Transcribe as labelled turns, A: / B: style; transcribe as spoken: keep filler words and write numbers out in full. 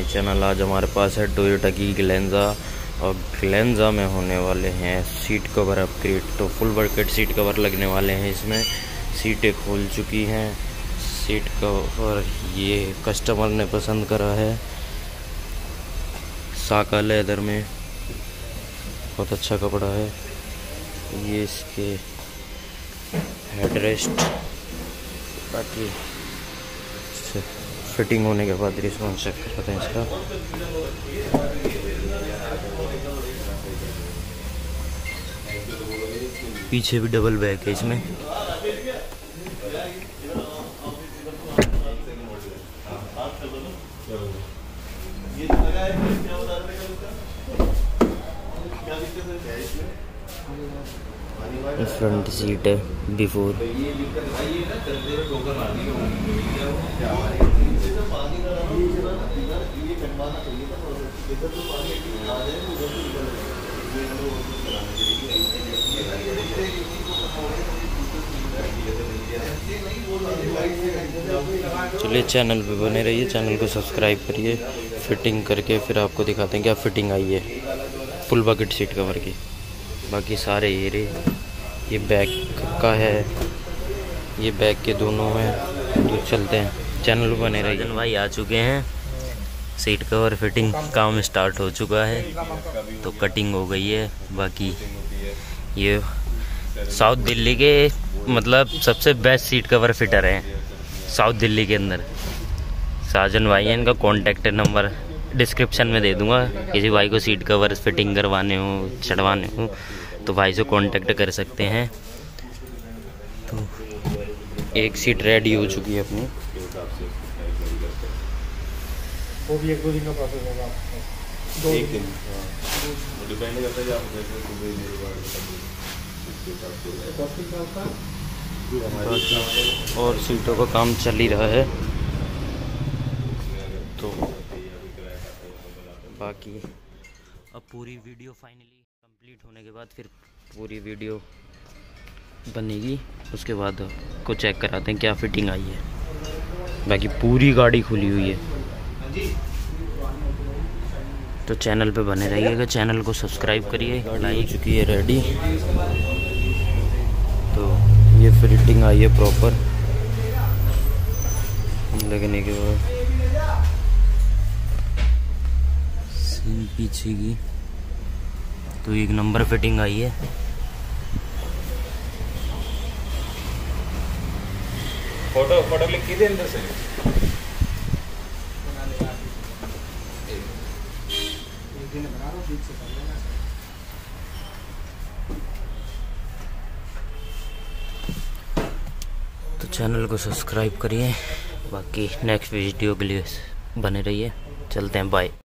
A: Channel. आज हमारे पास है टोयोटा की ग्लेंजा और ग्लेंजा में होने वाले हैं सीट कवर अपग्रेड। तो फुल बकेट सीट कवर लगने वाले हैं इसमें। सीटें खुल चुकी हैं। सीट कवर ये कस्टमर ने पसंद करा है, साका लेदर में, बहुत अच्छा कपड़ा है। ये इसके हेडरेस्ट, बाकी फिटिंग होने के बाद रिस्पॉन्स चेक करते हैं इसका। पीछे भी डबल बैक है इसमें। फ्रंट सीट है बिफोर। चलिए चैनल पे बने रहिए, चैनल को सब्सक्राइब करिए। फिटिंग करके फिर आपको दिखाते हैं क्या फिटिंग आई है फुल बकेट सीट कवर की। बाकी सारे एरे, ये बैक का है, ये बैक के दोनों हैं। तो चलते हैं, चैनल पे बने रहिए। भाई आ चुके हैं, सीट कवर फिटिंग काम स्टार्ट हो चुका है, तो कटिंग हो गई है। बाकी ये साउथ दिल्ली के मतलब सबसे बेस्ट सीट कवर फिटर हैं साउथ दिल्ली के अंदर। साजन भाई है, इनका कॉन्टैक्ट नंबर डिस्क्रिप्शन में दे दूंगा। किसी भाई को सीट कवर फिटिंग करवाने हो, चढ़वाने हो, तो भाई से कांटेक्ट कर सकते हैं। तो एक सीट रेडी हो चुकी है अपनी।
B: वो भी एक दो दिन का प्रोसेस होगा, दो
C: एक दिन डिपेंड करता है आप जैसे
A: और सीटों का काम चल ही रहा है। तो बाकी अब पूरी वीडियो फाइनली कंप्लीट होने के बाद फिर पूरी वीडियो बनेगी, उसके बाद को चेक कराते हैं क्या फिटिंग आई है। बाकी पूरी गाड़ी खुली हुई है, तो चैनल पे बने रहिएगा, चैनल को सब्सक्राइब करिए। गाड़ी हो चुकी है रेडी, तो ये फिटिंग आई है प्रॉपर लगने के बाद। सीन पीछे की तो एक नंबर फिटिंग आई है।
C: फोटो फोटो क्लिक कीजिए अंदर से।
A: तो चैनल को सब्सक्राइब करिए। बाकी नेक्स्ट वीडियो के लिए बने रहिए। चलते हैं, बाय।